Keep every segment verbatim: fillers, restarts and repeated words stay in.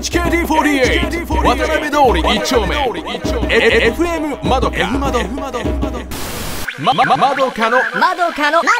チケーティーフォーディーエイト 渡辺通りいち丁目 エフエム まどかまどかのまどかの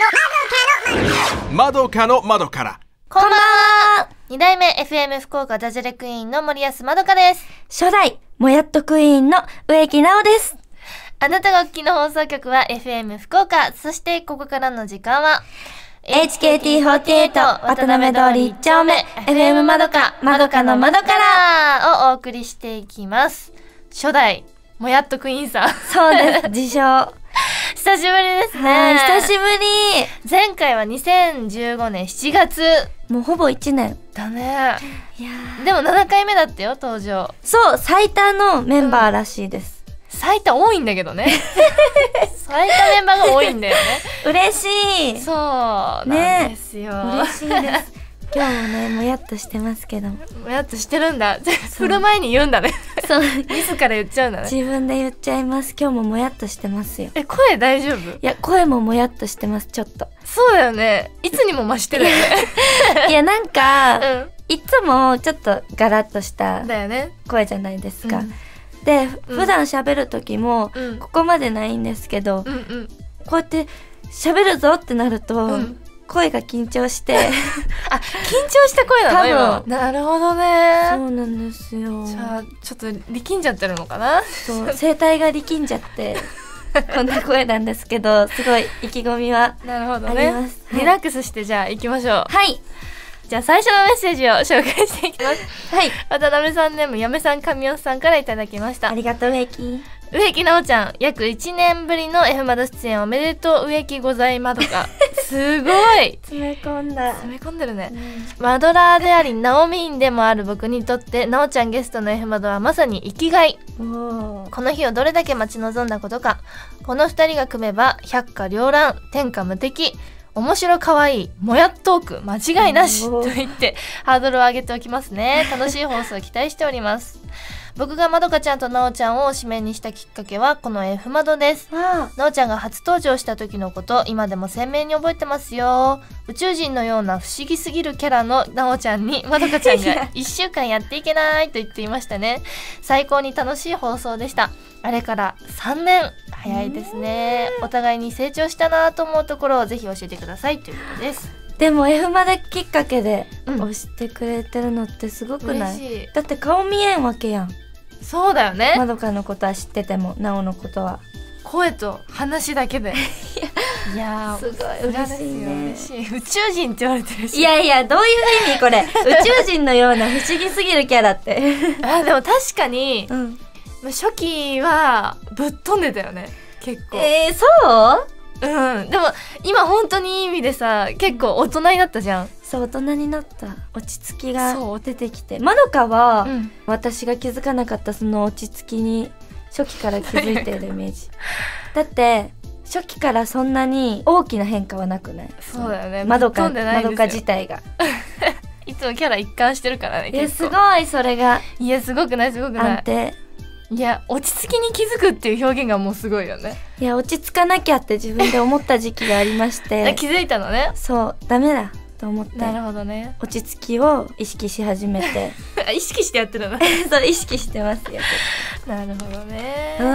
まどかの窓から。 こんばんは。に代目 エフエム 福岡ダジャレクイーンの森安まどかです。 初代もやっとクイーンの植木直です。 あなたがお聞きの放送局は エフエム 福岡。そしてここからの時間はエイチケーティーフォーティーエイト 渡辺通りいち丁目 エフエム まどかまどかの窓からをお送りしていきます。初代もやっとクイーンさん。 そうです、自称久しぶりですね。 はい、久しぶり。 前回はにせんじゅうごねんしちがつ。 もうほぼいちねんだね。 いやでもななかいめだったよ、登場。 そう、最多のメンバーらしいです、 うん、最多多いんだけどね。最多メンバーが多いんだよね。 嬉しい。 そうなんですよ、 ね、嬉しいです。今日もね、もやっとしてますけど。もやっとしてるんだ。振る前に言うんだね。 そう。 自ら言っちゃうんだね。 自分で言っちゃいます。今日ももやっとしてますよ。 え、声大丈夫？ いや、声ももやっとしてます、ちょっと。 そうだよね。いつにも増してるよね。 いや、なんか、 うん、 いつもちょっとガラッとしただよね。 声じゃないですか。 うん、 で、普段喋る時も、 うん、 ここまでないんですけど、 うんうん、 こうやって喋るぞってなると、 うん声が緊張してあ、緊張した声なの今。なるほどね。 そうなんですよ。 じゃあちょっと力んじゃってるのかな。 そう、声帯が力んじゃってこんな声なんですけど、すごい意気込みはあります。 なるほどね、はい、リラックスしてじゃあ行きましょう。 はい。 じゃあ最初のメッセージを紹介していきます。 はい。 渡辺さんネームやめさん神尾さんからいただきました。 ありがとう植木。 植木直ちゃん、約いちねんぶりの F マド出演おめでとう植木ございまどか。すごい詰め込んだ。 詰め込んでるね、うん、マドラーでありナオミンでもある僕にとってなおちゃんゲストの F マドはまさに生きがい。この日をどれだけ待ち望んだことか。この二人が組めば百花繚乱、天下無敵、面白かわいいもやっトーク間違いなしと言ってハードルを上げておきますね。楽しい放送を期待しております。僕がまどかちゃんとなおちゃんを指名にしたきっかけはこの F マドです。なおちゃんが初登場した時のこと今でも鮮明に覚えてますよ。宇宙人のような不思議すぎるキャラのなおちゃんにまどかちゃんがいっしゅうかんやっていけないと言っていましたね。最高に楽しい放送でした。あれからさんねん、早いですね。お互いに成長したなと思うところをぜひ教えてくださいということです。 でも F マドきっかけで押してくれてるのってすごくない？ 嬉しい。 だって顔見えんわけやん。 そうだよね。 まどかのことは知っててもなおのことは声と話だけでいやーすごい嬉しいね。 嬉しい。宇宙人って言われてるし。 いやいや、どういう意味これ。宇宙人のような不思議すぎるキャラってあ、でも確かに、 うん、 初期はぶっ飛んでたよね結構。 えー、そううん。でも今本当にいい意味でさ、結構大人になったじゃん。 そう、大人になった。落ち着きが出てきて、まどかは、うん、私が気づかなかったその落ち着きに初期から気づいているイメージだって初期からそんなに大きな変化はなくない？ そうだよね。 まどかまどか自体がいつもキャラ一貫してるからね。 いや、すごい、それが。 いや、すごくないすごくない。 安定。 いや、落ち着きに気づくっていう表現がもうすごいよね。 いや、落ち着かなきゃって自分で思った時期がありまして気づいたのね。 そう、ダメだと思って。 なるほどね。 落ち着きを意識し始めて意識してやってるのそう、意識してますよ。 なるほどね。 うん、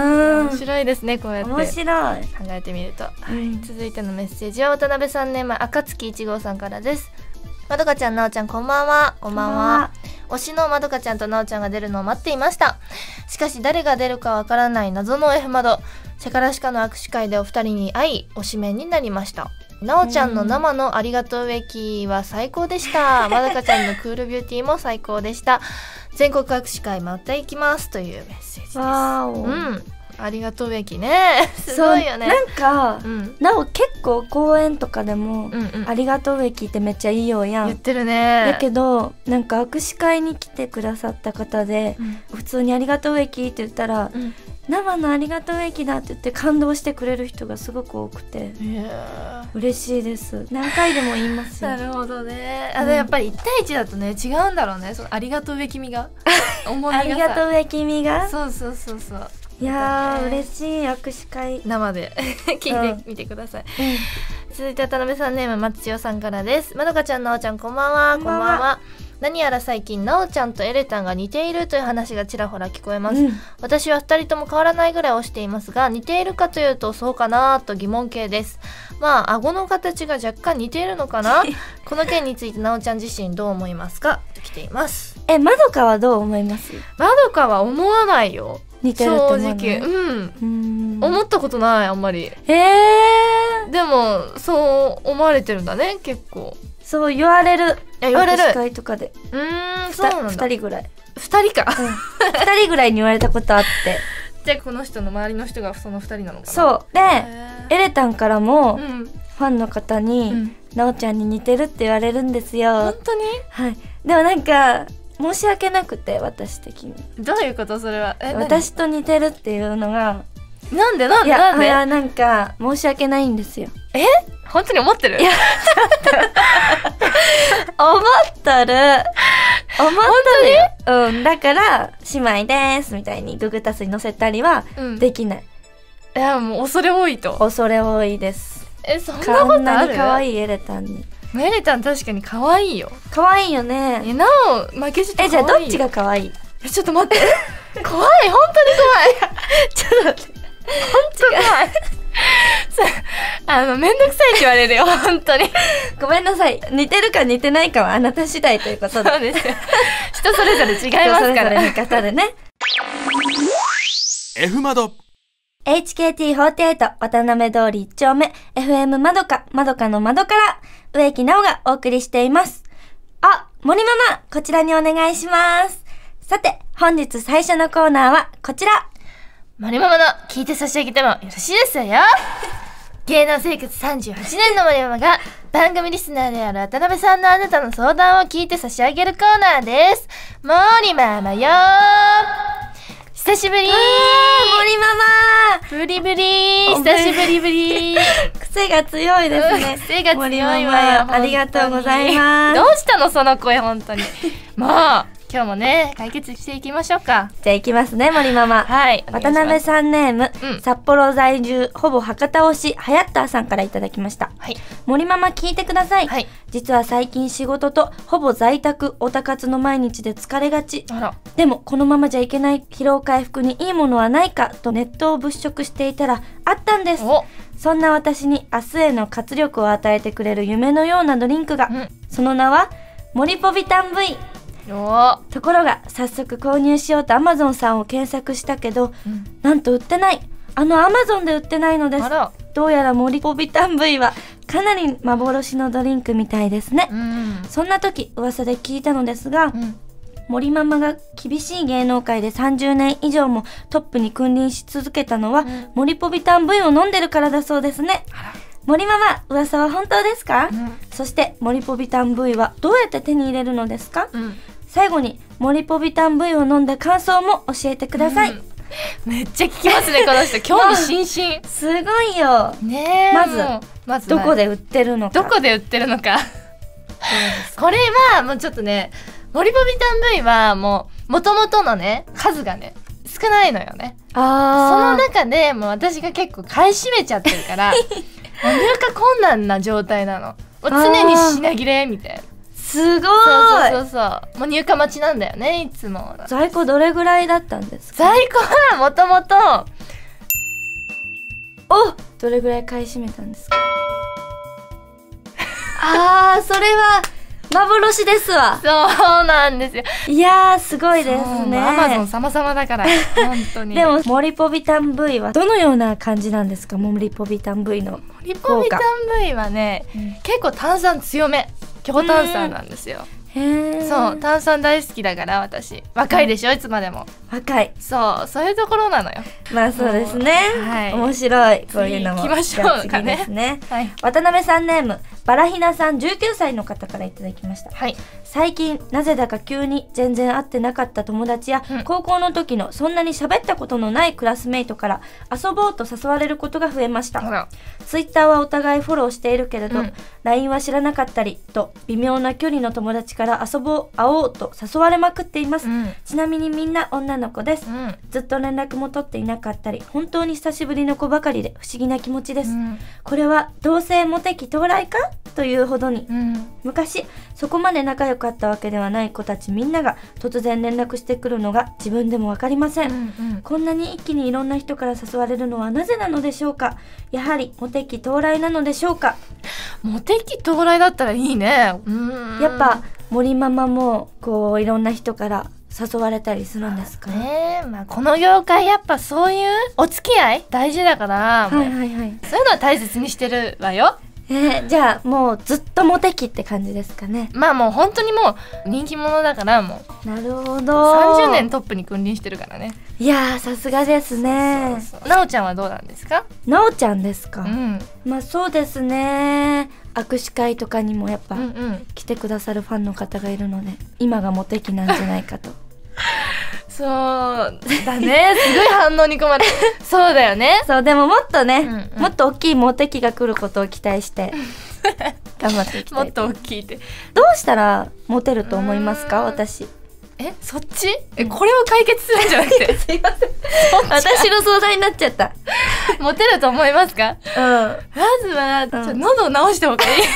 面白いですね、こうやって面白い考えてみると、 うん、 はい、続いてのメッセージは渡辺さんネームあかつきいちごうさんからです。まどかちゃん、なおちゃん、こんばんは。こんばんは。推しのまどかちゃんとなおちゃんが出るのを待っていました。しかし誰が出るかわからない謎の F マド。シェカラシカの握手会でお二人に会い、推しメンになりました。なおちゃんの生のありがとう植木は最高でした。まどかちゃんのクールビューティーも最高でした。全国握手会また行きますというメッセージです。 わーお。 うん。ありがとう植木ね。すごいよね。 なんか、うん、なお結構公演とかでも、うんうん、ありがとう植木ってめっちゃいいよやん。 言ってるね。 だけどなんか握手会に来てくださった方で、うん、普通にありがとう植木って言ったら、うん、生のありがとう植木だって言って感動してくれる人がすごく多くて、嬉しいです。何回でも言いますよ。 なるほどね。あの、うん、やっぱりいち対いちだとね違うんだろうね。そのありがとう植木みが重みがさ。 ありがとう植木みが。 そうそうそうそう。 いやー、ね、嬉しい。握手会生で聞いてみてください、うん、続いて渡辺さんネーム松千代さんからです。まどかちゃん、なおちゃん、こんばんは。こんばんは。 何やら最近なおちゃんとエレタンが似ているという話がちらほら聞こえます、 うん、 私はふたりとも変わらないぐらい推していますが、似ているかというとそうかなと疑問系です。まあ顎の形が若干似ているのかなこの件についてなおちゃん自身どう思いますかと来ています。 え、まどかはどう思います？ まどかは思わないよ。 似てるって思わない？ 正直、うん、 うーん思ったことないあんまり。 へえ。 でもそう思われてるんだね結構。 そう言われる。 言われる。 握手会とかで。 うーん、そうなんだ。 ふたりぐらい。 ふたりか。 うん、ふたりぐらいに言われたことあって。 じゃあこの人の周りの人がそのふたりなのかな。 そうでエレタンからも、 うん、 ファンの方に、うん、なおちゃんに似てるって言われるんですよ。 本当に？ はい。でもなんか申し訳なくて、私的に。 どういうことそれは？え、 私と似てるっていうのがなんでなんでいやなんで？ いやなんか申し訳ないんですよ。 え？本当に思ってる？ いや思ってる思ってるよ。うん、だから姉妹ですみたいにググタスに載せたりはできない、 うん、いやもう恐れ多いと。 恐れ多いです。 え、そんなことある？ こんなに可愛いエレタンに。 エレタン確かに可愛いよ。 可愛いよね。 え、なお負けじと可愛い。 え、じゃあどっちが可愛い？ え、ちょっと待って怖い、本当に怖いちょっと待って、本当怖いあのめんどくさいって言われるよ本当にごめんなさい。似てるか似てないかはあなた次第ということで。 そうですよ人それぞれ違いますから人それぞれ見方でね F 窓エイチケーティーフォーティーエイト 渡辺通りいち丁目 エフエム まどかまどかの窓から植木直がお送りしています。あ、森ママ、こちらにお願いします。さて本日最初のコーナーはこちら。 森ママの聞いて差し上げてもよろしいですよ芸能生活さんじゅうはちねんの森ママが番組リスナーである渡辺さんのあなたの相談を聞いて差し上げるコーナーです。森ママよー、久しぶりー。 森ママブリブリー、久しぶりぶりー癖が強いですね。 癖が強いわよ。 森ママありがとうございます。 どうしたのその声本当にもう今日もね解決していきましょうか。 じゃあいきますね森ママ。 はい、 渡辺さんネーム、 うん、 札幌在住ほぼ博多推しはやったーさんからいただきました。 はい、 森ママ聞いてください。 はい、 実は最近仕事とほぼ在宅オタ活の毎日で疲れがち。 あら。 でもこのままじゃいけない、疲労回復にいいものはないかとネットを物色していたらあったんです。そんな私に明日への活力を与えてくれる夢のようなドリンクが、うん、その名は森ポビタン V。ところが早速購入しようと Amazon さんを検索したけど、うん、なんと売ってない。あの Amazon で売ってないのです。どうやら森ポビタン V はかなり幻のドリンクみたいですね、うん、そんな時噂で聞いたのですが、うん、森ママが厳しい芸能界でさんじゅうねん以上もトップに君臨し続けたのは、うん、森ポビタン V を飲んでるからだそうですね。森ママ、噂は本当ですか？うん、そして森ポビタン V はどうやって手に入れるのですか？うん、最後に森ポビタン V を飲んだ感想も教えてください。うん、 めっちゃ聞きますねこの人興味津々 すごいよね。まずまずどこで売ってるのかどこで売ってるのかこれはもうちょっとね、森ポビタン V はもう元々のね数がね少ないのよね。あその中でもう私が結構買い占めちゃってるから入荷困難な状態なの。もう常に品切れみたいな。 すごい。そうそうそうそう。もう入荷待ちなんだよねいつも。 在庫どれぐらいだったんですか？ 在庫はもともとおどれぐらい買い占めたんですか？あーそれは幻ですわ。 そうなんですよ。 いやーすごいですね。 アマゾン様々だから本当に。 でも森ポビタン V はどのような感じなんですか？森ポビタン V の森ポビタン V はね、うん、結構炭酸強め、強炭酸なんですよ。へーそう炭酸大好きだから私。若いでしょ、うん、いつまでも若い。 そうそういうところなのよ。 まあそうですね、はい、面白い。こういうのも行きましょうかね。 ですね、はい、渡辺さんネームバラヒナさんじゅうきゅうさいの方からいただきました。はい、最近なぜだか急に全然会ってなかった友達や、うん、高校の時のそんなに喋ったことのないクラスメイトから遊ぼうと誘われることが増えました。ツイッターはお互いフォローしているけれど、うん、ライン は知らなかったりと微妙な距離の友達かから遊ぼう会おうと誘われまくっています、 うん、 ちなみにみんな女の子です、うん、ずっと連絡も取っていなかったり本当に久しぶりの子ばかりで不思議な気持ちです、うん、これは同性モテ期到来かというほどに、うん、昔そこまで仲良かったわけではない子たちみんなが突然連絡してくるのが自分でもわかりません、うんうん、こんなに一気にいろんな人から誘われるのはなぜなのでしょうか。やはりモテ期到来なのでしょうか。 モテ期到来だったらいいね。うーん、 やっぱ森ママもこういろんな人から誘われたりするんですかね。まあ、この業界やっぱそういうお付き合い大事だから、 はいはいはい、 そういうのは大切にしてるわよ。 えー、じゃあもうずっとモテ期って感じですかね。 まあもう本当にもう人気者だからもうなるほどさんじゅうねんトップに君臨してるからね。 いやーさすがですね。 そうそうそう。なおちゃんはどうなんですか？ なおちゃんですか、 うん、 まあそうですね、握手会とかにもやっぱ、うんうん、来てくださるファンの方がいるので今がモテ期なんじゃないかとそうだね、すごい反応に込まれそうだよね。 そうでももっとね、うんうん、もっと大きいモテ期が来ることを期待して頑張っていきたい。 もっと大きいってどうしたらモテると思いますか？私えそっちえ、うん、これを解決するんじゃなくてすいません私の相談になっちゃったモテると思いますか？うん、まずは、うん、ちょ喉を直した方がいい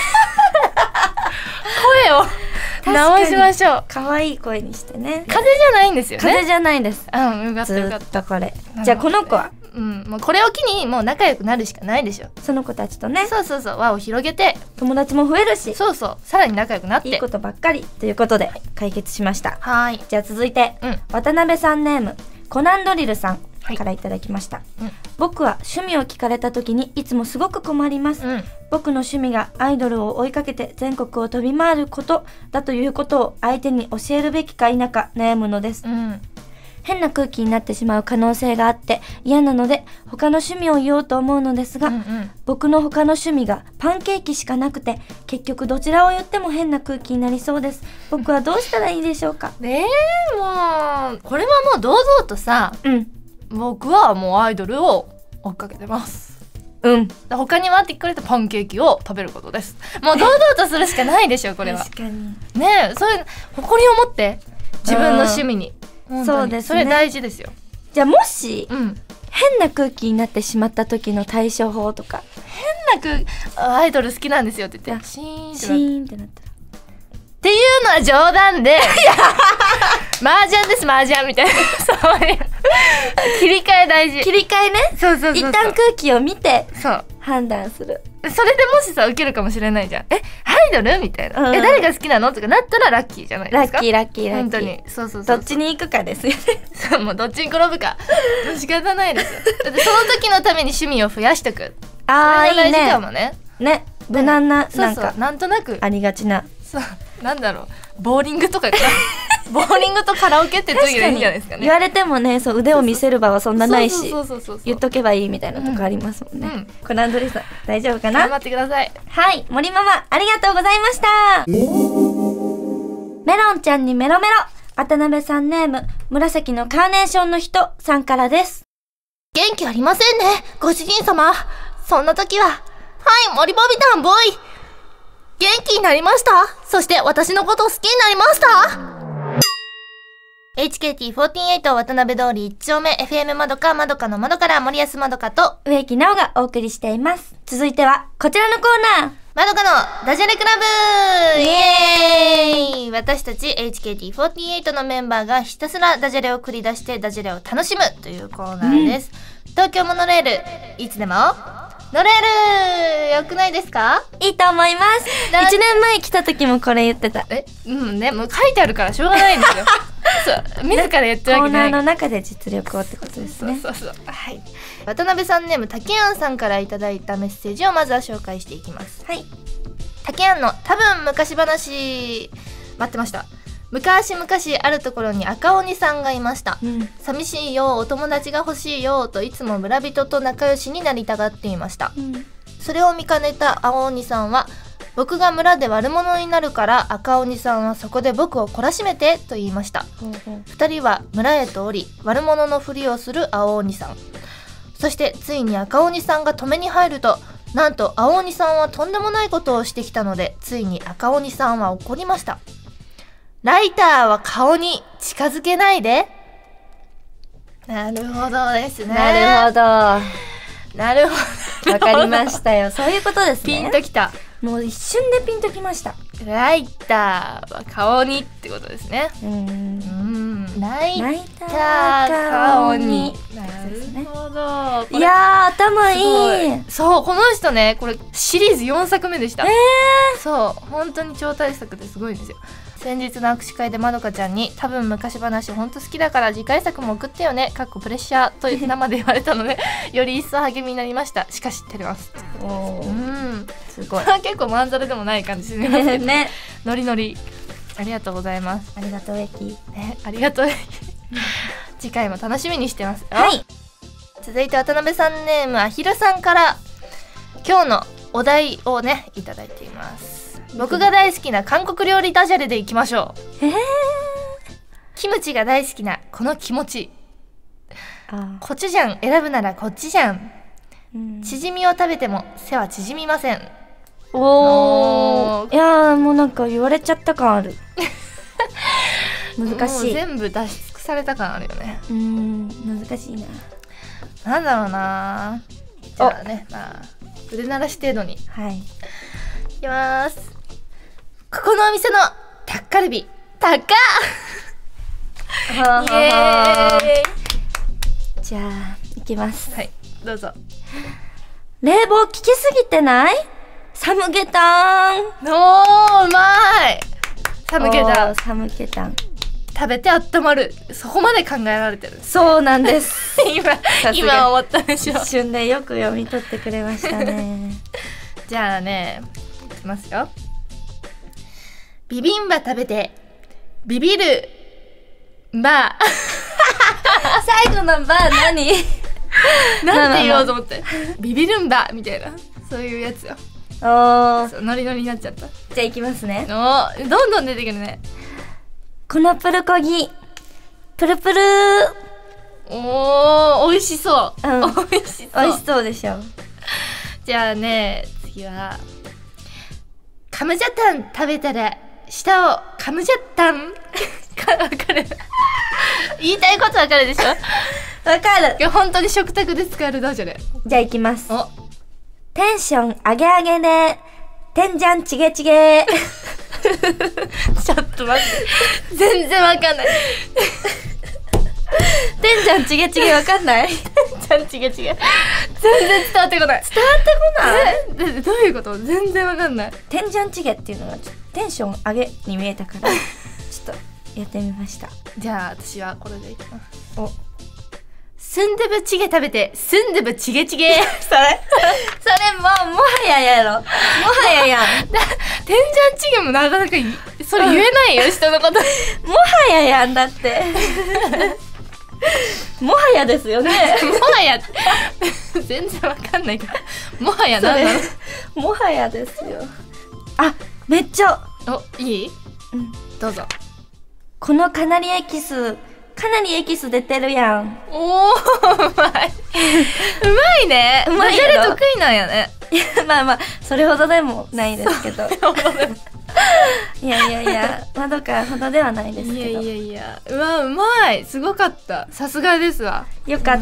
声を直しましょう。 可愛い声にしてね。 風邪じゃないんですよね。 風邪じゃないです。 うん、よかったよかった。 ずっとこれ。じゃあこの子は、 うん、もうこれを機にもう仲良くなるしかないでしょ。 その子たちとね。 そうそうそう、輪を広げて友達も増えるし。 そうそう、さらに仲良くなって。 いいことばっかりということで解決しました。 はい。 じゃあ続いて、うん、渡辺さんネームコナンドリルさんからいただきました、はい。うん、僕は趣味を聞かれた時にいつもすごく困ります。うん、僕の趣味がアイドルを追いかけて全国を飛び回ることだということを相手に教えるべきか否か悩むのです。うん、変な空気になってしまう可能性があって嫌なので他の趣味を言おうと思うのですが、うんうん、僕の他の趣味がパンケーキしかなくて結局どちらを言っても変な空気になりそうです。僕はどうしたらいいでしょうか？ ねえ、もうこれはもう堂々とさ、うん、僕はもうアイドルを追っかけてます。うん。他にはって聞かれたパンケーキを食べることです。もう堂々とするしかないでしょこれは。 確かに。 ねえ、それ誇りを持って自分の趣味に。 そうですね。 それ大事ですよ。 じゃあもし、うん、変な空気になってしまった時の対処法とか。 変な空気、アイドル好きなんですよって言ってシーンってなった。シーンってなったら。 っていうのは冗談で麻雀です麻雀みたいなそういう切り替え大事。 切り替えね。 そうそうそうそう。 一旦空気を見てそう判断する。 それでもしさ受けるかもしれないじゃん。えアイドルみたいな、うん、え誰が好きなのとかなったらラッキーじゃないですか。 ラッキーラッキーラッキー。 本当にそうそうそうそう。 どっちに行くかですよねそうもうどっちに転ぶか仕方ないですよ。だってその時のために趣味を増やしとく。 あーいいね。 大事かもね。 ね無難な、 うん、なんかそうなんとなくありがちな。 そうなんだろうボーリングとかボーリングとカラオケって時がいいんじゃないですかね。 言われてもね、そう腕を見せる場はそんなないし言っとけばいいみたいなとこありますもんね、うんうん、コナンドリさん大丈夫かな。 頑張ってください。 はい、森ママありがとうございました。メロンちゃんにメロメロ渡辺さんネーム紫のカーネーションの人さんからです。 元気ありませんねご主人様。そんな時ははい森ボビタンボーイ元気になりました。そして私のこと好きになりました。エイチケーティーフォーティーエイト 渡辺通りいち丁目 エフエム まどかまどかの窓から森安まどかと植木直がお送りしています。続いてはこちらのコーナー、 まどかのダジャレクラブイエーイ。私たち エイチケーティーフォーティーエイト のメンバーがひたすらダジャレを繰り出してダジャレを楽しむというコーナーです、うん、東京モノレールいつでも乗れるよくないですか？ いいと思います。いちねんまえ来た時もこれ言ってた。 えうんね、もう書いてあるからしょうがないんですよそう自ら言ってるわけない。 コーナーの中で実力をってことですね。 そうそうそう、はい、渡辺さんネームたけやんさんからいただいたメッセージをまずは紹介していきます。 はい。 たけやんの多分昔話待ってました。昔々あるところに赤鬼さんがいました、うん、寂しいよお友達が欲しいよといつも村人と仲良しになりたがっていました、うん、それを見かねた青鬼さんは僕が村で悪者になるから赤鬼さんはそこで僕を懲らしめてと言いました、うんうん、ふたりは村へと降り悪者のふりをする青鬼さん、そしてついに赤鬼さんが止めに入るとなんと青鬼さんはとんでもないことをしてきたのでついに赤鬼さんは怒りました。 ライターは顔に近づけないで。なるほどですね。 なるほど。 なるほど。 わかりましたよ。そういうことですね。 ピンときた。 もう一瞬でピンときました。 ライターは顔にってことですね。 うん。 うんライライター顔に。なるほど。 いやー、頭いい。 そう、この人ね、これシリーズよんさくめでした。 えー、そう、本当に超大作ですごいんですよ。先日の握手会でまどかちゃんに多分昔話ほんと好きだから次回作も送ってよねかっこプレッシャーと生で言われたのでより一層励みになりました。しかし照れます。 おー、 うん、 すごい。 結構まんざらでもない感じしますけどね。 ノリノリありがとうございます。 ありがとうエキ。 ね、ありがとう次回も楽しみにしてますよ。 はい。 続いて渡辺さんネームあひるさんから今日のお題をねいただいています。僕が大好きな韓国料理ダジャレでいきましょう。 えー、 キムチが大好きなこの気持ち。 あコチュジャン選ぶならこっちじゃん。 うん、 チヂミを食べても背は縮みません。 おー、いやーもうなんか言われちゃった感ある。難しい。 もう全部出し尽くされた感あるよね。 うーん、難しいな。 なんだろうな。じゃあね、まあ腕慣らし程度にはい。 いきます。ここのお店のタッカルビ高っはイエーイ。 じゃあいきます。 はい、どうぞ。 冷房効きすぎてない？サムゲタン。 おー、うまい。サムゲタンおーサムゲタン食べて温まる。そこまで考えられてる。 そうなんです今さすが今思ったでしょ。 一瞬でよく読み取ってくれましたね。 じゃあね、いきますよ。ビビンバ食べてビビるバー最後のバー何？ なんて言おうと思ってビビるんバーみたいな、そういうやつよ。 おー、 そうノリノリになっちゃった。 じゃあいきますね。 おー、どんどん出てくるね。 このプルコギプルプル。 おー、美味しそう、 うん美味しそう。 美味しそうでしょ。 じゃあね、次はカムジャタン食べたら舌をカムジャタンかわかる言いたいことわかるでしょ。 わかる。 いや本当に食卓で使えるダジャレ。 じゃあいきます。 おテンション上げ上げでてんじゃんちげちげ。 ちょっと待って全然わかんない。 てんじゃんちげちげわかんない？ ちゃんちげちげ全然伝わってこない。伝わってこない。えどういうこと？全然わかんない。 てんじゃんちげっていうのがちょっとテンション上げに見えたからちょっとやってみました。 じゃあ私はこれでいきます。 お、 スンドゥブチゲ食べてスンドゥブチゲチゲ。 それそれもうもはややろ。もはややん。 てんじゃんチゲもなかなかいそれ言えないよ人のこと。 もはややんだって。もはやですよね。 もはや全然わかんないから。もはやなんだろう。 もはやですよ。あ、めっちゃ。 お、いい？ うんどうぞ。 このカナリエキスかなりエキス出てるやん。 おー、うまい。うまいね。 うまいやろ。 ダジャレ得意なんやね。 いや、まあまあ、それほどでもないですけど。いやいやいや、まどかほどではないですけど。 いやいやいや、うわ、うまい。すごかった。さすがですわ。 よかった。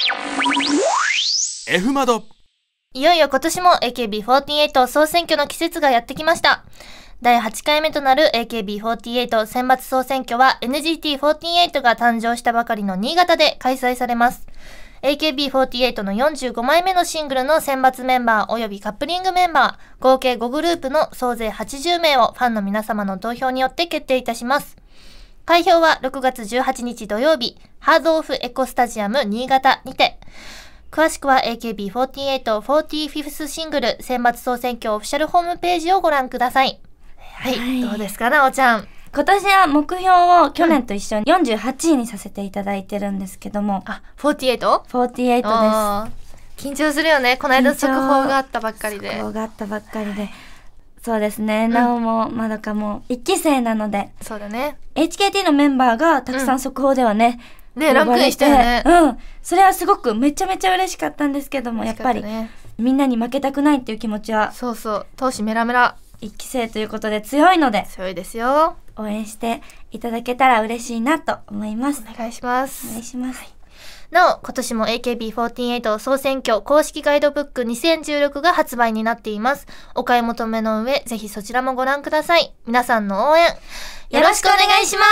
うん、F 窓。 いよいよ今年も エーケービーフォーティーエイト 総選挙の季節がやってきました。だいはちかいめとなる エーケービーフォーティーエイト 選抜総選挙は エヌジーティーフォーティーエイト が誕生したばかりの新潟で開催されます。エーケービーフォーティーエイト のよんじゅうごまいめのシングルの選抜メンバー及びカップリングメンバー、合計ごグループの総勢はちじゅうめいをファンの皆様の投票によって決定いたします。開票はろくがつじゅうはちにち土曜日、ハードオフエコスタジアム新潟にて。詳しくは エーケービーフォーティーエイト フォーティーフィフス シングル選抜総選挙オフィシャルホームページをご覧ください。はい、はい、どうですかなおちゃん。 今年は目標を去年と一緒によんじゅうはちいにさせていただいてるんですけども、 あ、フォーティーエイト？ フォーティーエイト です。 緊張するよね。この間速報があったばっかりで。 速報があったばっかりで。そうですね。なおもまどかもいっきせいなので。 そうだね。 エイチケーティー のメンバーがたくさん速報ではね、 うん、ね、ランクインしたよね。 うん。それはすごくめちゃめちゃ嬉しかったんですけども、やっぱり、ね、みんなに負けたくないっていう気持ちは。 そうそう。闘志メラメラ。 いっき生ということで強いので強いですよ。 応援していただけたら嬉しいなと思います。 お願いします。 お願いします。はい、 なお今年も エーケービーフォーティーエイト 総選挙公式ガイドブックにせんじゅうろくが発売になっています。お買い求めの上ぜひそちらもご覧ください。皆さんの応援よろしくお願いします。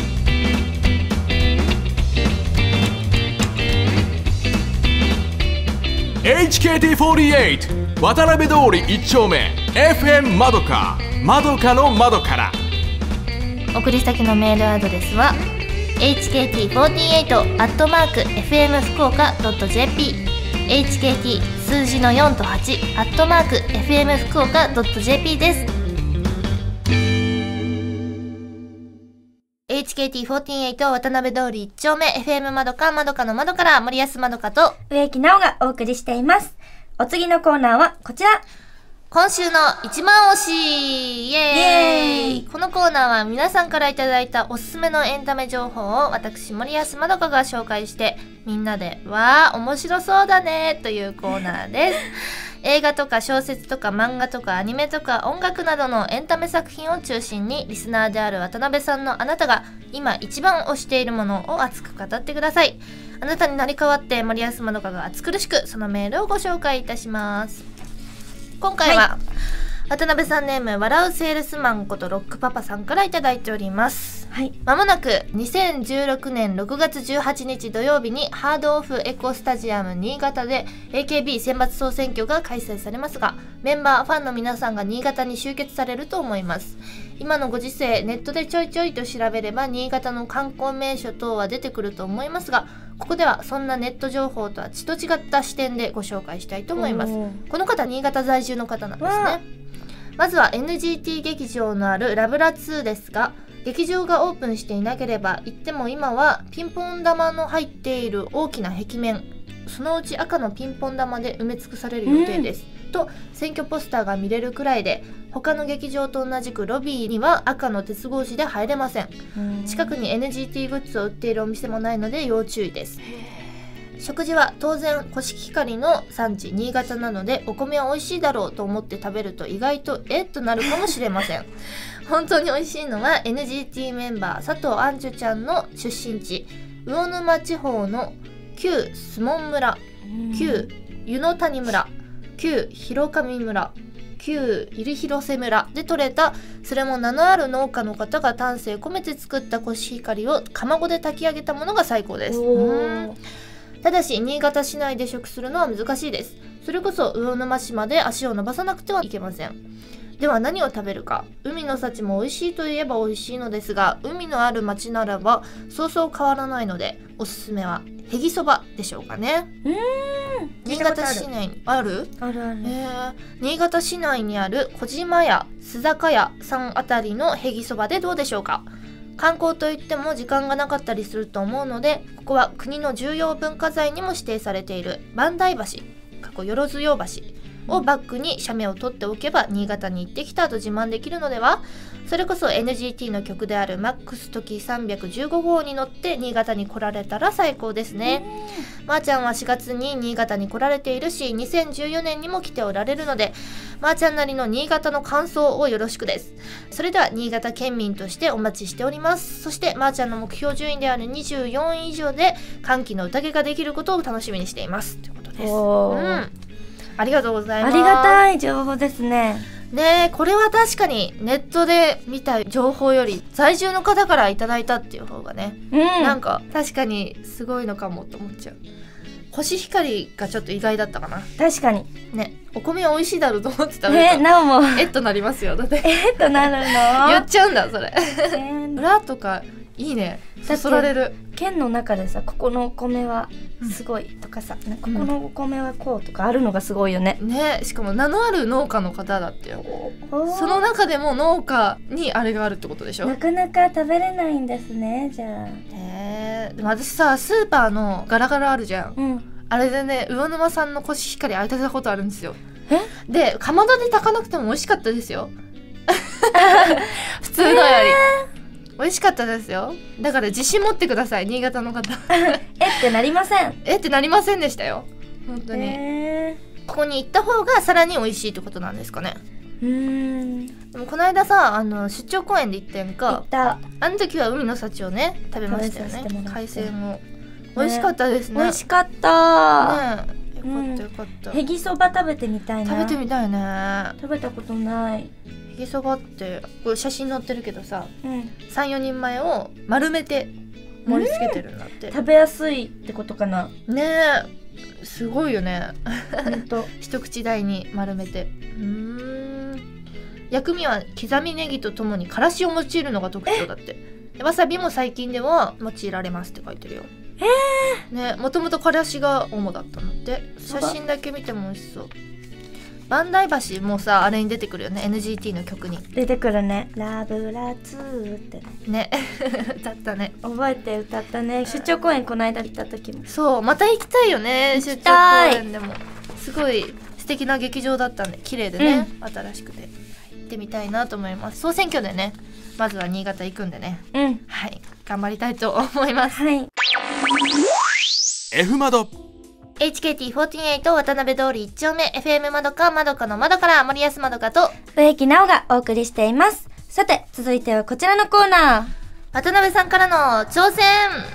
エイチケーティーフォーティーエイト 渡辺通りいち丁目 エフエム まどかまどかの窓から。 送り先のメールアドレスは エイチケーティーフォーティーエイト アットマーク エフエム 福岡 ドット ジェーピー エイチケーティー 数字のよんとはち アットマーク エフエム 福岡 ドット ジェーピー です。エイチケーティーフォーティーエイト 渡辺通りいち丁目 エフエム まどかまどかの窓から森安まどかと植木直がお送りしています。お次のコーナーはこちら、 今週の一番推しイエーイ、イエーイ。このコーナーは皆さんからいただいたおすすめのエンタメ情報を私森安まどかが紹介してみんなでわー面白そうだねというコーナーです映画とか小説とか漫画とかアニメとか音楽などのエンタメ作品を中心にリスナーである渡辺さんのあなたが今一番推しているものを熱く語ってください。あなたになり代わって森安まどかが熱苦しくそのメールをご紹介いたします。今回は、はい、渡辺さんネーム笑うセールスマンことロックパパさんからいただいております。はい、まもなくにせんじゅうろくねんろくがつじゅうはちにち土曜日にハードオフエコスタジアム新潟で エーケービー 選抜総選挙が開催されますが、メンバーファンの皆さんが新潟に集結されると思います。今のご時世ネットでちょいちょいと調べれば新潟の観光名所等は出てくると思いますが、ここではそんなネット情報とはちと違った視点でご紹介したいと思います。この方新潟在住の方なんですね。まずは エヌジーティー 劇場のあるラブラツーですが、劇場がオープンしていなければ言っても今はピンポン玉の入っている大きな壁面、そのうち赤のピンポン玉で埋め尽くされる予定です、うん、と選挙ポスターが見れるくらいで、他の劇場と同じくロビーには赤の鉄格子で入れません。近くに エヌジーティー グッズを売っているお店もないので要注意です。食事は当然コシヒカリの産地新潟なのでお米は美味しいだろうと思って食べると意外とえっとなるかもしれません本当に美味しいのは エヌジーティー メンバー佐藤杏樹ちゃんの出身地魚沼地方の旧守門村、旧湯の谷村、旧広上村、旧入広瀬村で採れた、それも名のある農家の方が丹精込めて作ったコシヒカリを釜子で炊き上げたものが最高です。うんただし新潟市内で食するのは難しいです。それこそ魚沼市まで足を伸ばさなくてはいけません。では何を食べるか。海の幸も美味しいといえば美味しいのですが、海のある町ならばそうそう変わらないので、おすすめはへぎそばでしょうかね。うーん新潟市内にあるあるある、 えー、新潟市内にある小島屋、須坂屋さんあたりのへぎそばでどうでしょうか。観光といっても時間がなかったりすると思うので、ここは国の重要文化財にも指定されている磐梯橋、過去よろずよう橋をバックに写メを撮っておけば新潟に行ってきたと自慢できるのでは。それこそ エヌジーティー の曲であるマックス時さんびゃくじゅうごごうに乗って新潟に来られたら最高ですね。まーちゃんはしがつに新潟に来られているし、にせんじゅうよねんにも来ておられるので、まーちゃんなりの新潟の感想をよろしくです。それでは新潟県民としてお待ちしております。そしてまーちゃんの目標順位であるにじゅうよんい以上で歓喜の宴ができることを楽しみにしていますということです。うんありがとうございます。 ありがたい情報ですね。 ねえ、これは確かにネットで見た情報より在住の方からいただいたっていう方がね、うん、なんか確かにすごいのかもと思っちゃう。コシヒカリがちょっと意外だったかな。 確かにね、お米は美味しいだろうと思って食べると、 ね、なおもえっとなりますよ。だってえっとなるの言っちゃうんだそれ、えー、裏とかいいね、そそられる。 県の中でさ、ここのお米はすごいとかさ、うん、ここのお米はこうとかあるのがすごいよね。 ね、しかも名のある農家の方だってよ。その中でも農家にあれがあるってことでしょ。 なかなか食べれないんですね、じゃあ。 へえ。でも私さ、スーパーのガラガラあるじゃん、うん、あれでね、魚沼産のコシヒカリあげたことあるんですよ。 えで、かまどで炊かなくても美味しかったですよ普通のより、えー美味しかったですよ。だから自信持ってください、新潟の方えってなりませんえってなりませんでしたよ本当に。ここに行った方がさらに美味しいってことなんですかね。 うん。 でもこの間さ、あの出張公演で行ったやんか。 行った。 あの時は海の幸をね食べましたよね。海鮮を美味しかったですね。 美味しかったね。よかったよかった。 へぎそば食べてみたいな。 食べてみたいね。 食べたことない。 へぎそばってこれ写真載ってるけどさ、 うん、 さん、よにんまえを丸めて盛り付けてるんだって、 うん、食べやすいってことかな。 ねえ、すごいよね。 ほんと一口大に丸めて。うーん、薬味は刻みネギとともにからしを用いるのが特徴だって。わさびも最近では用いられますって書いてるよ。 えー、ね、もともとからしが主だったのって。写真だけ見ても美味しそう。万代橋もさ、あれに出てくるよね、 エヌジーティー の曲に出てくるね。ラブラツーってね歌ったね。 覚えて歌ったね。出張公演この間行った時も。 そう、また行きたいよね。出張公演でもすごい素敵な劇場だったんで、綺麗でね、うん、新しくて行ってみたいなと思います。総選挙でね、まずは新潟行くんでね、 うん、 はい、頑張りたいと思います。 はい。 F 窓エイチケーティーフォーティーエイト 渡辺通りいち丁目 エフエム まどかまどかの窓から森安まどかと植木直がお送りしています。さて続いてはこちらのコーナー、 渡辺さんからの挑戦。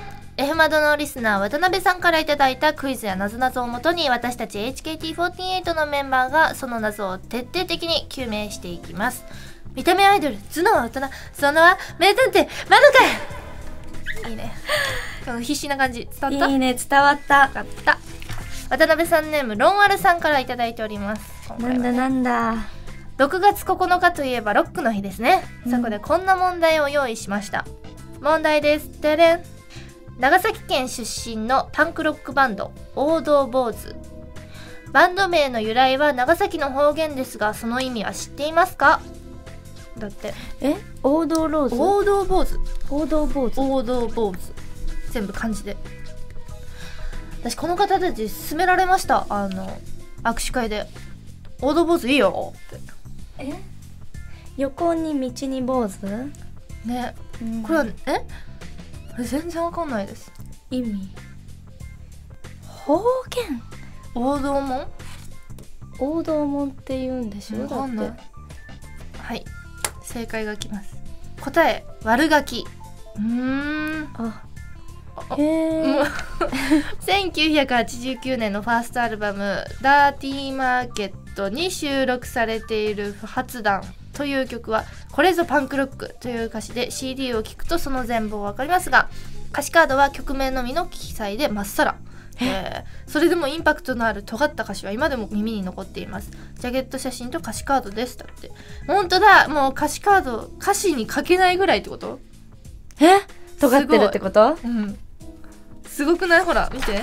F 窓のリスナー渡辺さんからいただいたクイズやなぞなぞをもとに、私たち エイチケーティーフォーティーエイト のメンバーがその謎を徹底的に究明していきます。見た目アイドル、頭脳は大人、そのは名探偵まどか。いいね、この必死な感じ伝わった？ いいね、伝わった。 伝わった。渡辺さんネームロンアルさんからいただいております。 ね、なんだなんだ。 ろくがつここのかといえばロックの日ですね、うん、そこでこんな問題を用意しました。問題です。てれん。長崎県出身のパンクロックバンド王道坊主。バンド名の由来は長崎の方言ですが、その意味は知っていますか？だって。 え、王道ローズ、 王道坊主、 王道坊主、 王道坊主、全部漢字で。私この方たち勧められました。あの握手会で王道坊主いいよって。 え、横に道に坊主ね、うん、これはえこれ全然わかんないです。 意味、方言、 王道門、 王道門って言うんでしょ。 わかんない。はい、正解がきます。答え、悪ガキ。うーん、 あ、へえ。 せんきゅうひゃくはちじゅうきゅうねんのファーストアルバム「ダーティーマーケット」に収録されている「不発弾」という曲は「これぞパンクロック」という歌詞で シーディー を聴くとその全貌わかりますが、歌詞カードは曲名のみの記載でまっさら。えー、それでもインパクトのある尖った歌詞は今でも耳に残っています。ジャケット写真と歌詞カードです。だって本当だ、もう歌詞カード歌詞に書けないぐらいってこと？ え、尖ってるってこと？ うん、すごくない？ほら見て。え、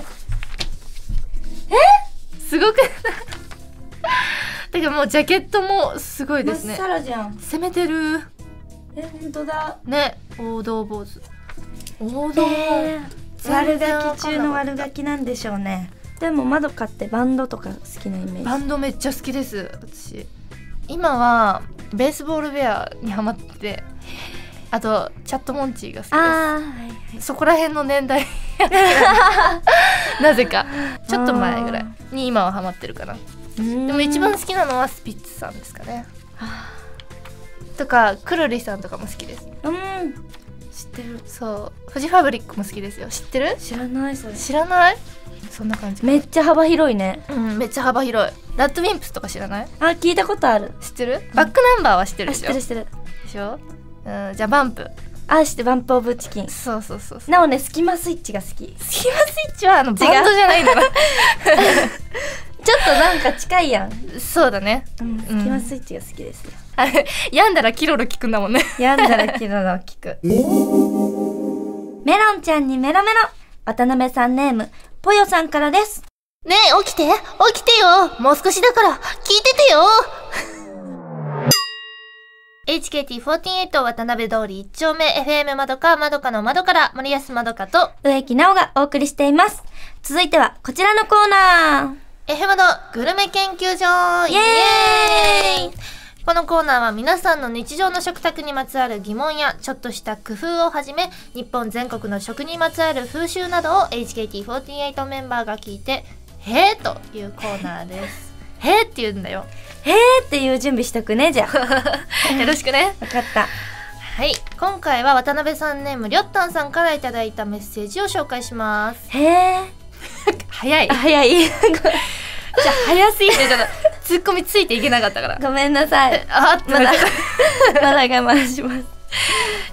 すごくない？だからもうジャケットもすごいですね。 まっさらじゃん。 攻めてる。 え、本当だね、王道坊主。王道、 えー、悪ガキ中の悪ガキなんでしょうね。でもまどかってバンドとか好きなイメージ。 バンドめっちゃ好きです。私今はベースボールベアにハマってて、あとチャットモンチーが好きです。あ、はいはい、そこら辺の年代なぜかちょっと前ぐらいに今はハマってるかな。でも一番好きなのはスピッツさんですかね。とかくるりさんとかも好きです。 うん、知ってる。 そう、フジファブリックも好きですよ。知ってる？ 知らない。それ知らない？そんな感じ。 めっちゃ幅広いね。 うん、めっちゃ幅広い。ラッドウィンプスとか知らない？ あ、聞いたことある。 知ってる？うん、バックナンバーは知ってるでしょ？ 知ってる知ってるでしょ？うん、じゃあバンプ。 あ、してバンプオブチキン。 そうそうそうそう。 なおね、スキマスイッチが好き。 スキマスイッチはあのバンドじゃないんだな。 ちょっとなんか近いやん。 そうだね、 うん、スキマスイッチが好きですよ。 あれ、病んだらキロロ聞くんだもんね。 病んだらキロロ聞く。メロンちゃんにメロメロ、渡辺さんネームぽよさんからです。 ねえ、起きて起きてよ、もう少しだから聞いててよ。エイチケーティーフォーティーエイト 渡辺通りいち丁目 エフエム まどかまどかの窓から森安まどかと植木直がお送りしています。続いてはこちらのコーナー、 F まどグルメ研究所。イエーイ。このコーナーは皆さんの日常の食卓にまつわる疑問やちょっとした工夫をはじめ、日本全国の食にまつわる風習などを エイチケーティーフォーティーエイト メンバーが聞いてへーというコーナーです。 へーって言うんだよ。 へーっていう準備しとくね、じゃあ。 よろしくね。 わかった。 はい、今回は渡辺さんネームりょったんさんからいただいたメッセージを紹介します。 へー早い。 早い。 じゃあ早すぎてちょっとツッコミついていけなかったから。 ごめんなさい。 あー、 まだまだ我慢します。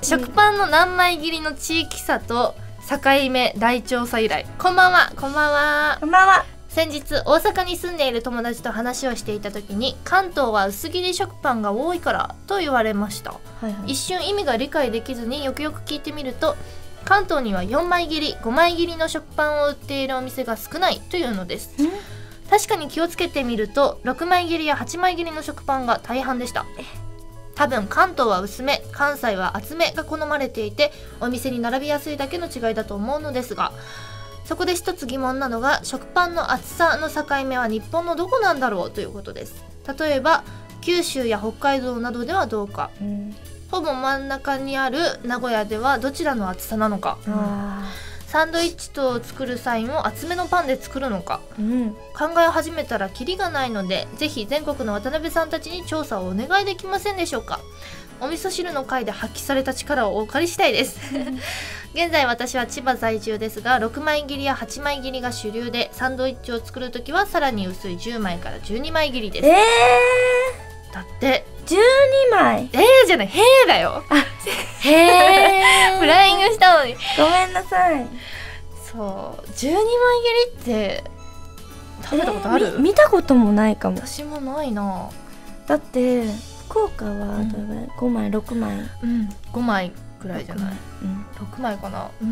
食パンの何枚切りの地域差と境目大調査以来。こんばんは。こんばんは。 こんばんは。 先日大阪に住んでいる友達と話をしていた時に、関東は薄切り食パンが多いからと言われました、はいはい、一瞬意味が理解できずによくよく聞いてみると、関東にはよんまい切りごまい切りの食パンを売っているお店が少ないというのです。確かに気をつけてみるとろくまい切りやはちまい切りの食パンが大半でした。多分関東は薄め、関西は厚めが好まれていて、お店に並びやすいだけの違いだと思うのですが、そこで一つ疑問なのが、食パンの厚さの境目は日本のどこなんだろうということです。例えば九州や北海道などではどうか、うん、ほぼ真ん中にある名古屋ではどちらの厚さなのか、うん、サンドイッチと作る際も厚めのパンで作るのか、うん、考え始めたらキリがないので、ぜひ全国の渡辺さんたちに調査をお願いできませんでしょうか。お味噌汁の回で発揮された力をお借りしたいです現在私は千葉在住ですが、ろくまい切りやはちまい切りが主流で、サンドイッチを作るときはさらに薄いじゅうまいからじゅうにまい切りです。 えー、だってじゅうにまい。 えーじゃない、へーだよ。へーフライングしたのにごめんなさい。 そうじゅうにまい切りって食べたことある？ えー、見たこともないかも。 私もないな。 だって福岡はどれぐらい、うん、ごまいろくまい、 うん、ごまいぐらいじゃない、うん、ろくまいかな。うん、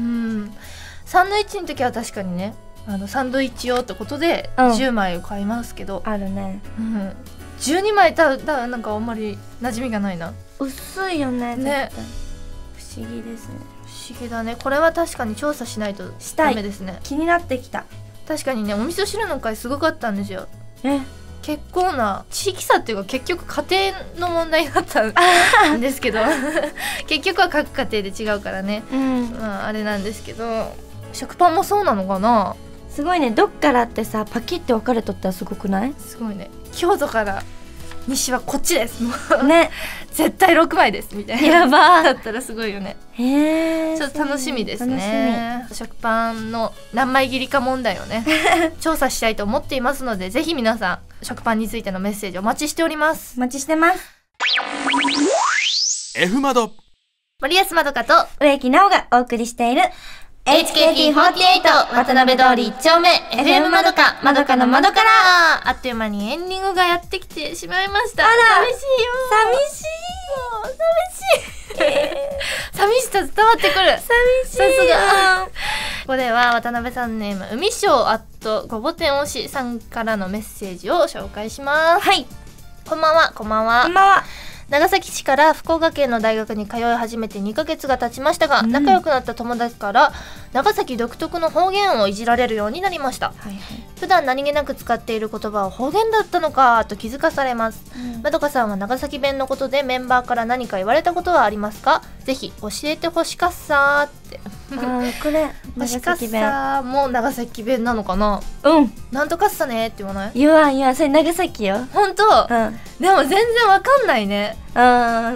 サンドイッチの時は確かにね、あのサンドイッチ用ってことでじゅうまいを買いますけど、 うん、あるね、 うん、じゅうにまいただなんかあんまり馴染みがないな。 薄いよね、 ね、 不思議ですね。 不思議だね。これは確かに調査しないとダメですね。 気になってきた。 確かにね、お味噌汁の回すごかったんですよ。 え、 結構な地域差っていうか、結局家庭の問題だったんですけど結局は各家庭で違うからね、うん、まあ、あれなんですけど、食パンもそうなのかな。 すごいね、どっからってさパキって分かれとったらすごくない？ すごいね。京都から西はこっちですね絶対ろくまいですみたいな、 やばだったらすごいよね。 へー、 ちょっと楽しみですね。食パンの何枚切りか問題をね調査したいと思っていますので、ぜひ皆さん食パンについてのメッセージお待ちしております。 お待ちしてます。 F 窓森安まどかと植木直がお送りしているエイチケーティーフォーティーエイト 渡辺通りいっ丁目 エフエム まどかまどかの窓から、あっという間にエンディングがやってきてしまいました。 あら、 寂しいよ。 寂しい寂しい、えー、寂しさ伝わってくる。 寂しい。 さすが。ここでは渡辺さんネーム海翔アットごぼ天推しさんからのメッセージを紹介します。 はい、 こんばんは。こんばんは。 こんばんは。 長崎市から福岡県の大学に通い始めてにかげつが経ちましたが、うん、仲良くなった友達から長崎独特の方言をいじられるようになりました、はいはい、普段何気なく使っている言葉は方言だったのかと気づかされます。まどかさんは長崎弁のことでメンバーから何か言われたことはありますか？ぜひ教えてほしかっさーってあこれ長崎弁も長崎弁なのかな。 うんなんとかっさねって言わない？ 言わん言わん、それ長崎よ。 本当、うん、でも全然わかんないね。 うん、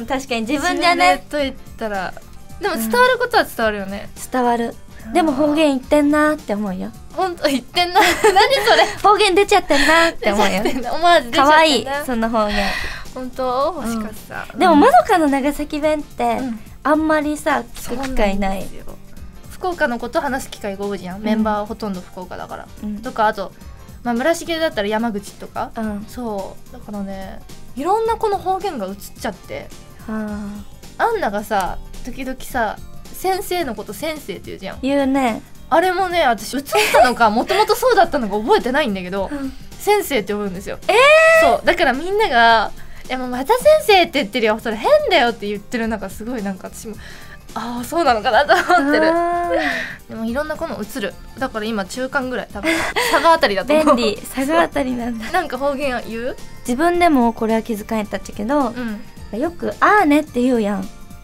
確かに自分でねと言ったらでも伝わることは伝わるよね、 うん、伝わる。でも方言言ってんなーって思うよ。 ほんと言ってんな何それ方言出ちゃってんなーって思うよ。 思わず出ちゃってんな。 かわいいその方言。 本当欲しかった、 うん、でもまどかの長崎弁って、うん、あんまりさ聞く機会ない。 福岡のこと話す機会が多いじゃん、うん、メンバーはほとんど福岡だから、うん、とかあと、まあ、村重だったら山口とか、うん、そうだからね、いろんなこの方言が移っちゃって、はあ、アンナがさ時々さ先生のこと先生って言うじゃん。 言うね。 あれもね、私移ったのかもともとそうだったのか覚えてないんだけど、うん、先生って呼ぶんですよ。 えー、 そうだからみんながいやもうまた先生って言ってるよ、それ変だよって言ってる中、すごいなんか私もああそうなのかなと思ってる。でもいろんなこの映る、だから今中間ぐらい多分佐賀あたりだと思う。 便利、佐賀あたりなんだ。 なんか方言言う？ 自分でもこれは気づかれたっちゃけど、うん、よくあーねって言うやん。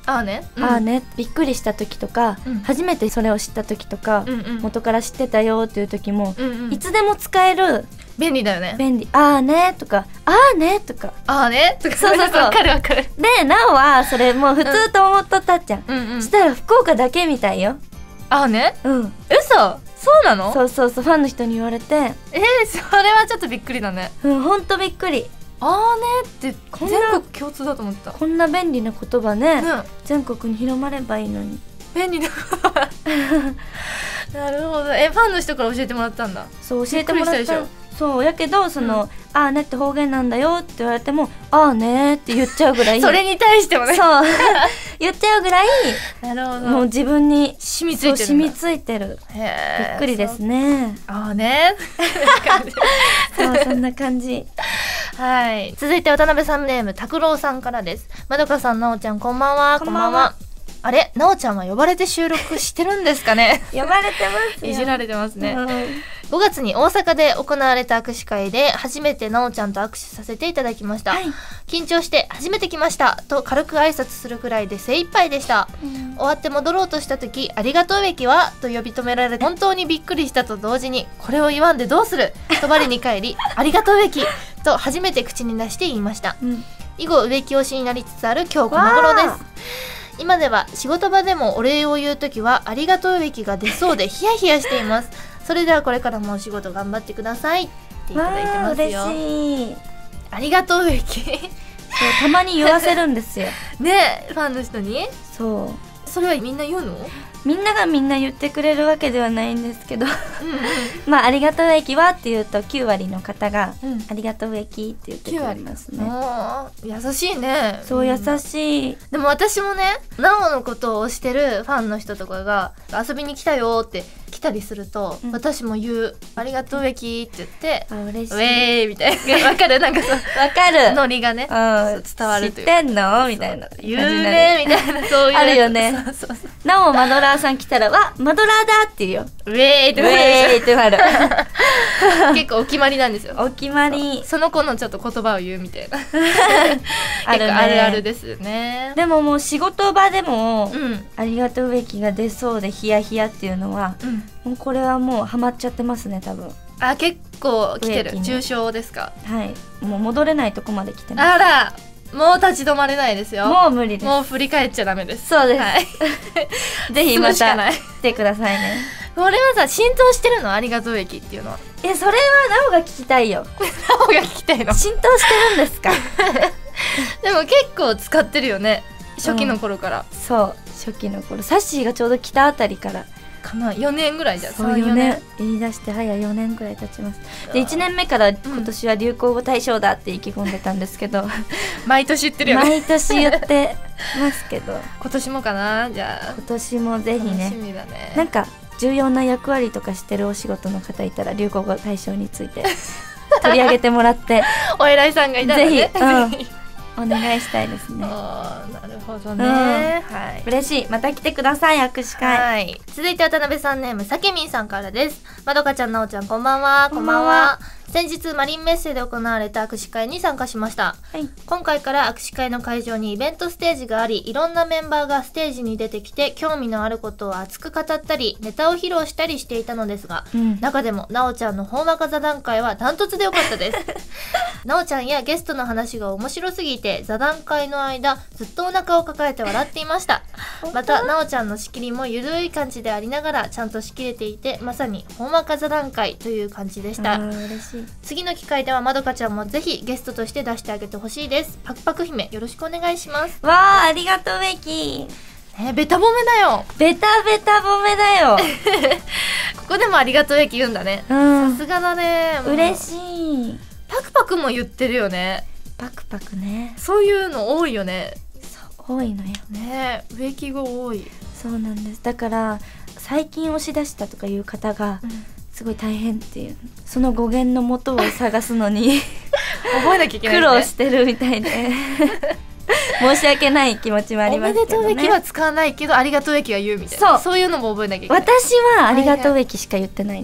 あーね、 うん、あーねびっくりした時とか、うん、初めてそれを知った時とか、うんうん、元から知ってたよっていう時も、うんうん、いつでも使える便利だよね。 便利。あーねとかあーねとかあーねとか、 そうそうそう、 わかるわかる。 でなおはそれもう普通と思っとったっちゃん、うんうんうん、したら福岡だけみたいよ。 あーね、 うん、 嘘、そうなの？ そうそうそう、ファンの人に言われて、 えー、それはちょっとびっくりだね。 うん、ほんとびっくり。 あーねって全国共通だと思った。 こんな便利な言葉ね、うん、全国に広まればいいのに。 便利な言葉なるほど。え、ファンの人から教えてもらったんだ。 そう、教えてもらった。そうやけど、その、うん、あーねって方言なんだよって言われても、あーねって言っちゃうぐらいそれに対してもね、 そう言っちゃうぐらいなるほど、 もう自分に染みついてる。 染みついてる。 へー、 びっくりですね。 あーねそう、そんな感じ。 はい、続いて渡辺さんネーム拓郎さんからです。まどかさん、なおちゃん、こんばんは。 こんばんは。 あれ、なおちゃんは呼ばれて収録してるんですかね呼ばれてますよ。 いじられてますね、うん、ごがつに大阪で行われた握手会で初めてなおちゃんと握手させていただきました、はい、緊張して初めて来ましたと軽く挨拶するくらいで精一杯でした、うん、終わって戻ろうとした時、ありがとう駅はと呼び止められて本当にびっくりしたと同時に、これを言わんでどうすると我に返りありがとう駅と初めて口に出して言いました、うん、以後植木推しになりつつある今日この頃です。今では仕事場でもお礼を言うときはありがとう駅が出そうでヒヤヒヤしています。それではこれからもお仕事頑張ってくださいっていただいてますよ。 嬉しい。 ありがとう駅そう、 たまに言わせるんですよね、ファンの人に。 そう、 それはみんな言うの？ みんながみんな言ってくれるわけではないんですけどうん、うん、まあありがとう駅はって言うときゅうわりの方が、うん、ありがとう駅って言ってくれますね。 優しいね。 そう、優しい。 でも私もね、なおのことを推してるファンの人とかが遊びに来たよって来たりすると、うん、私も言う、ありがとう駅って言って、 あ、嬉しい、 ウェーイみたいなわかる、なんかそうわかるノリがね、伝わるという。 知ってんのみたいな、 言うねみたいな、そういうあるよね。そうそうそう。なおマドラーさん来たら、わ、マドラーだって言うよ。 ウェーイってなる。 ウェーイってなる結構お決まりなんですよ。 お決まり。 その子のちょっと言葉を言うみたいなあるね、結構あるあるですよね。 でももう仕事場でも、うん、ありがとう駅が出そうでヒヤヒヤっていうのは、うん、もうこれはもうハマっちゃってますね、多分。 あ、結構来てる。重症ですか？ はい、もう戻れないとこまで来てます。 あら、もう立ち止まれないですよ。 もう無理です。 もう振り返っちゃダメです。 そうです、はい、ぜひまた来てくださいね。 これはさ、浸透してるの？ありがとう駅っていうのは。 え、それはなおが聞きたいよ。 なおが聞きたいの？ 浸透してるんですかでも結構使ってるよね、初期の頃から、 うん、そう、初期の頃、サッシーがちょうど来たあたりからかな。よねんぐらいじゃん。 そう、よねん言い出して早よねんぐらい経ちます。でいちねんめから今年は流行語大賞だって意気込んでたんですけど、うん、 毎年言ってるよね。 毎年言ってますけど今年もかな。じゃあ今年もぜひね。 楽しみだね。 なんか重要な役割とかしてるお仕事の方いたら流行語大賞について取り上げてもらってお偉いさんがいたらね、 ぜひ、うん、お願いしたいですね。 あ、なるほどね、うん、はい、 嬉しい。また来てください、握手会。 はい、続いて渡辺さんネームさけみんさんからです。まどかちゃん、なおちゃん、こんばんは。こんばんは。先日マリンメッセで行われた握手会に参加しました、はい、今回から握手会の会場にイベントステージがあり、いろんなメンバーがステージに出てきて興味のあることを熱く語ったりネタを披露したりしていたのですが、うん、中でもなおちゃんのほんわか座談会はダントツで良かったですなおちゃんやゲストの話が面白すぎて座談会の間ずっとお腹を抱えて笑っていましたまたなおちゃんの仕切りもゆるい感じでありながらちゃんと仕切れていて、まさにほんわか座談会という感じでした。 嬉しい。 次の機会ではまどかちゃんもぜひゲストとして出してあげてほしいです。パクパク姫、よろしくお願いします。 わあ、ありがとうベキ。 ね、ベタ褒めだよ。 ベタベタ褒めだよここでもありがとうベキ言うんだね。さすがだね。 嬉しい。 パクパクも言ってるよね。 パクパクね。 そういうの多いよね。 そう、多いのよね。植木語多い。 そうなんです。だから最近押し出したとかいう方が、うん、すごい大変っていう、その語源の元を探すのに覚えなきゃいけない、ね、 苦労してるみたいで申し訳ない気持ちもありますけどね。 おめでとう駅は使わないけどありがとう駅は言うみたいな、そう、そういうのも覚えなきゃいけない。 私はありがとう駅しか言ってないんです。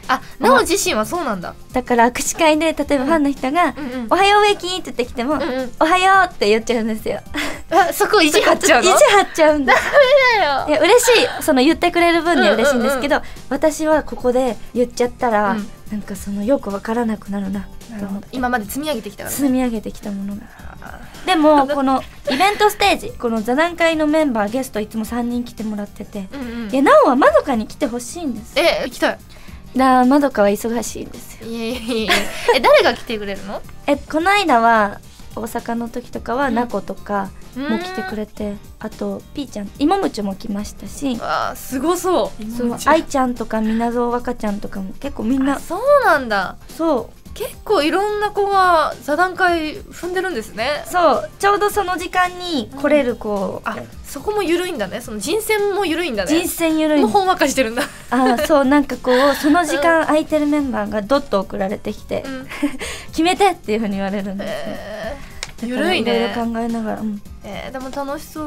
あ、なお自身はそうなんだ。 だから握手会で例えばファンの人が「おはよう植木」って言ってきても「おはよう」って言っちゃうんですよ。 あ、そこ意地張っちゃうの？ 意地張っちゃうんだ。 ダメだよ。 いや嬉しい、その言ってくれる分には嬉しいんですけど、私はここで言っちゃったら、なんかそのよくわからなくなるなと思って。 今まで積み上げてきたからね。 積み上げてきたものが。でもこのイベントステージ、この座談会のメンバーゲストいつもさんにん来てもらってて、いやなおはまどかに来てほしいんです。 え、行きたい。 だまどかは忙しいんですよ。 いやいやいや。え、誰が来てくれるの？ え、この間は大阪の時とかはなことかも来てくれて、あとピーちゃん、いもむちょも来ましたし、 あー、すごそう。 そう、愛ちゃんとかみなぞうわかちゃんとかも結構みんな。 そうなんだ。 そう、 結構いろんな子が座談会踏んでるんですね。 そう、ちょうどその時間に来れる子、 あ、そこも緩いんだね。その人選も緩いんだね。 人選緩い。 もうほんわかしてるんだ。 あ、そう、なんかこうその時間空いてるメンバーがドッと送られてきて、うん、決めてっていう風に言われるんですよ。えー、 緩いね。 いろいろ考えながら、うん、 えー、でも楽しそう。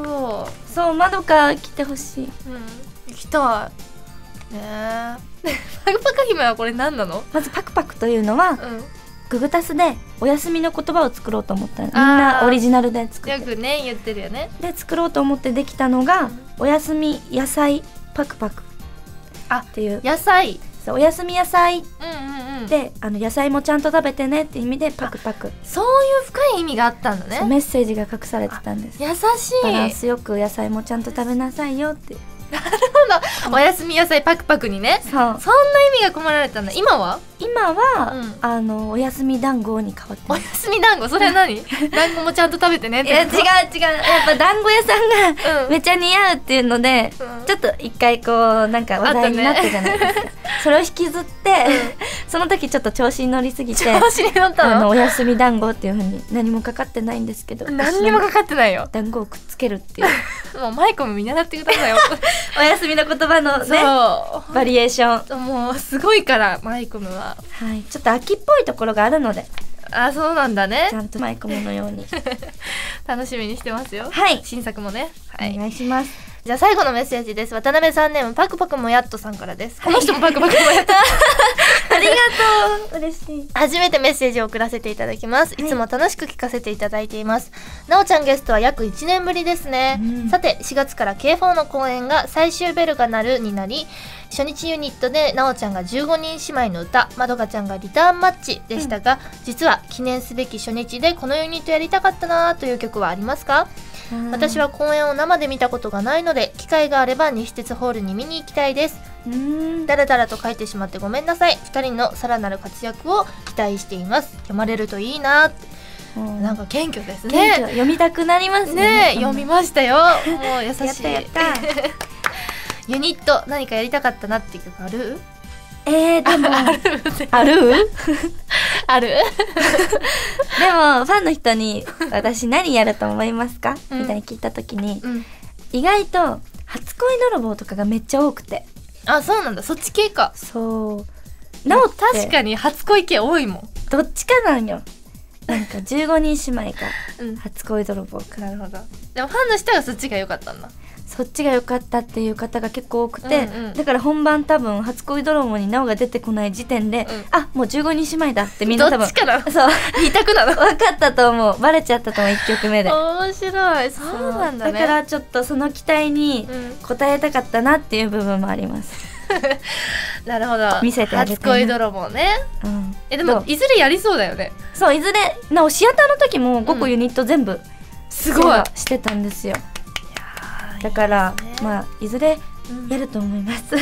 そう、まどか来てほしい。うん、 行きたい。ねえ。パクパク姫はこれ何なの？ まずパクパクというのは、うん、ググタスでお休みの言葉を作ろうと思ったの。みんなオリジナルで作って。 よくね言ってるよね。 で作ろうと思ってできたのが、うん、おやすみ野菜パクパクっていう。 野菜。 そう、おやすみ野菜。うんうんうん。で、あの野菜もちゃんと食べてねって意味でパクパク。 そういう深い意味があったんだね。 メッセージが隠されてたんです。 優しい。 バランスよく野菜もちゃんと食べなさいよって。 なるほど。おやすみ野菜パクパクにね。そう。そんな意味が込められたんだ。今は？ 今は、うん、あのおやすみ団子に変わってます。 おやすみ団子、それは何？団子もちゃんと食べてねって。 いや違う違う。やっぱ団子屋さんがめっちゃ似合うっていうので、うん、ちょっと一回こうなんか話題になったじゃないですか。ね、それを引きずって、うん、その時ちょっと調子に乗りすぎて、 調子に乗ったの？ あのおやすみ団子っていう風に何もかかってないんですけど、 何にもかかってないよ。 団子をくっつけるっていう。 もうマイコも見習ってくださいよ。 おやすみの言葉のね、バリエーション。 もうすごいからマイコムは。 はい、ちょっと秋っぽいところがあるので。 あ、そうなんだね。 ちゃんとマイコムのように。 楽しみにしてますよ。 はい。 新作もね。はい。 お願いします。 じゃあ最後のメッセージです。渡辺さんネームパクパクもやっとさんからです。この人もパクパクもやっと。 ありがとう。嬉しい。 初めてメッセージを送らせていただきます。いつも楽しく聞かせていただいています。なおちゃんゲストは約いちねんぶりですね。うん、さてしがつから ケーフォー の公演が最終ベルが鳴るになり、初日ユニットでなおちゃんがじゅうごにん姉妹の歌、まどかちゃんがリターンマッチでしたが、うん、実は記念すべき初日でこのユニットやりたかったなという曲はありますか？私は公演を生で見たことがないので、機会があれば西鉄ホールに見に行きたいです。だらだらと書いてしまってごめんなさい。ふたりのさらなる活躍を期待しています。読まれるといいなって。なんか謙虚ですね。 読みたくなりますね。 ね、読みましたよ。もう優しい。 やったやったユニット何かやりたかったなっていう曲ある？ えー、でもあるあるあるでもファンの人に私何やると思いますか、うん、みたいに聞いた時に、うん、意外と初恋泥棒とかがめっちゃ多くて。 あ、そうなんだ。そっち系か。 そうなおって確かに初恋系多いもん。 どっちかなんよ。なんかじゅうごにん姉妹か、うん、初恋泥棒か。 なるほど。でもファンの人はそっちが良かったんだ。 そっちが良かったっていう方が結構多くて、うんうん、だから本番多分初恋泥棒になおが出てこない時点で、うん、あ、もうじゅうごにん姉妹だってみんな多分どっちかな。 そう二択なの。 分かったと思う。バレちゃったと思う。いっきょくめで。 面白い。そうなんだね。 だからちょっとその期待に応えたかったなっていう部分もあります、 うん、なるほど。 見せてあげて。 初恋泥棒ね、うん、えでもいずれやりそうだよね。 そう、いずれなおシアターの時もごこユニット全部、うん、 すごいしてたんですよ。だから、ね、まあいずれやると思います、うん、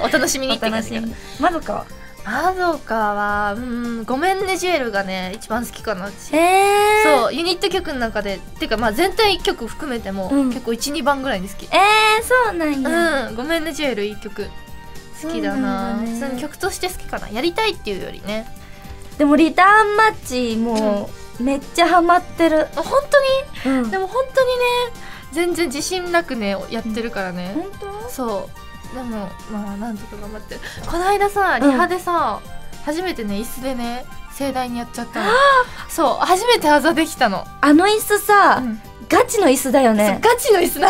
お楽しみにって感じか。 まどかはまどかはうんごめんねジュエルがね一番好きかな。 へえ。 そうユニット曲の中でっていうかまあ全体曲含めても、うん、結構 いち,に 番ぐらいに好き。 えー、そうなんや。 うん、ごめんねジュエルいい曲好きだな。その、ね、曲として好きかな。やりたいっていうよりね。 でもリターンマッチもう、うん、めっちゃハマってる。 本当に、うん、でも本当にね全然自信なくねやってるからね、 うん、本当？ そうでもまあなんとか頑張ってる。この間さリハでさ、うん、初めてね椅子でね盛大にやっちゃったの。そう初めて技できたの。 あの椅子さ、うん、ガチの椅子だよね。 ガチの椅子なんです。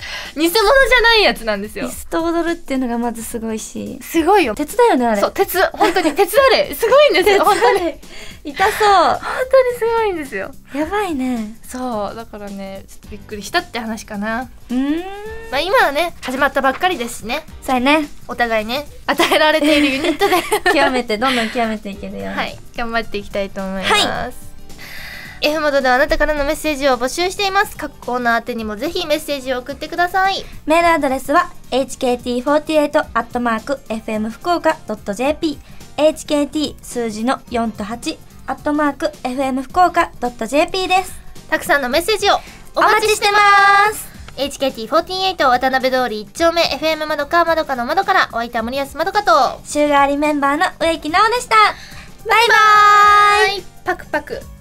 偽物じゃないやつなんですよ。 椅子と踊るっていうのがまずすごいし、 すごいよ。 鉄だよねあれ。 そう、鉄、本当に鉄あれすごいんですよ。本当に痛そう。 本当にすごいんですよ。 やばいね。 そうだからね、ちょっとびっくりしたって話かな。 うーん、 まあ今はね始まったばっかりですしね。 そうやね。 お互いね与えられているユニットで極めてどんどん極めていけるように。 はい、頑張っていきたいと思います。はい、F モードではあなたからのメッセージを募集しています。各コーナー宛てにもぜひメッセージを送ってください。 メールアドレスは エイチケーティーフォーティーエイト アットマーク エフエム 福岡 ドット ジェーピー エイチケーティー 数字のよんとはち アットマーク エフエム 福岡 ドット ジェーピー です。 たくさんのメッセージをおお待ちし待ちしててま。 ますす。 エイチケーティーフォーティーエイト 渡辺通りいっ丁目 エフエム まどかまどかの窓からお相手は森安まどかと週替わりメンバーの植木直でした。バイバーイ。 パクパク。